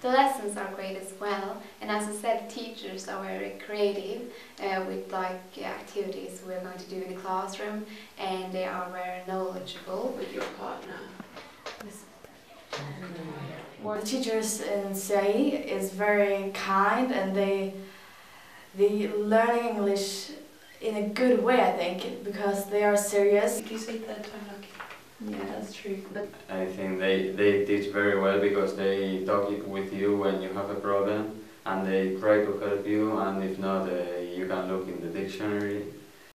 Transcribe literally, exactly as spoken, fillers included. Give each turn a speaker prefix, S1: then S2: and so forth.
S1: The lessons are great as well, and as I said, the teachers are very creative uh, with like activities we're going to do in the classroom, and they are very knowledgeable.
S2: With your partner.
S3: What the teachers in C I E is very kind, and they they learn English in a good way, I think, because they are serious.
S2: Did you say third time lucky?
S3: Yeah,
S2: That's true. But
S4: I think they, they teach very well because they talk it with you when you have a problem and they try to help you, and if not, uh, you can look in the dictionary